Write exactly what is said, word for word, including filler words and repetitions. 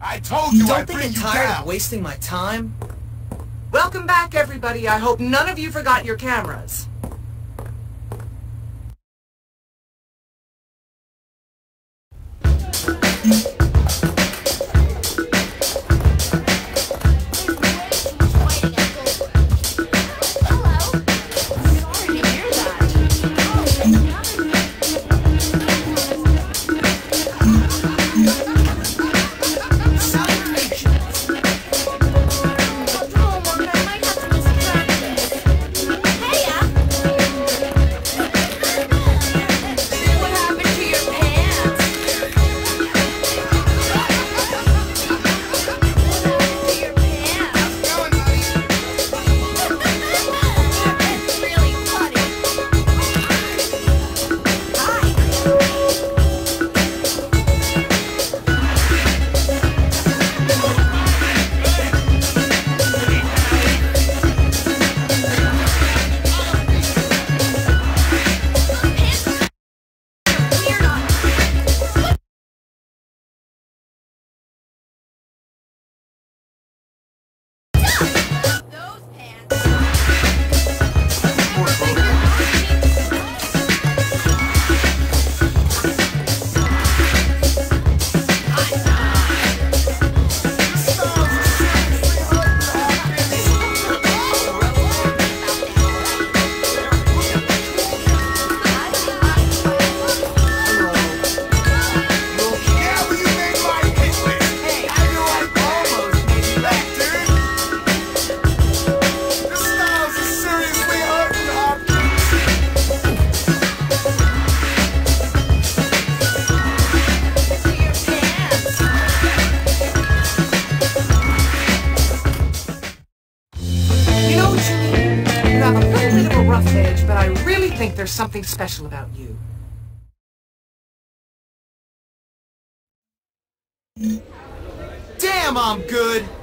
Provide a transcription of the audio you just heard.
I told You you don't I'd think bring I'm you tired down. of wasting my time? Welcome back, everybody. I hope none of you forgot your cameras. Rough edge, but I really think there's something special about you. Damn, I'm good.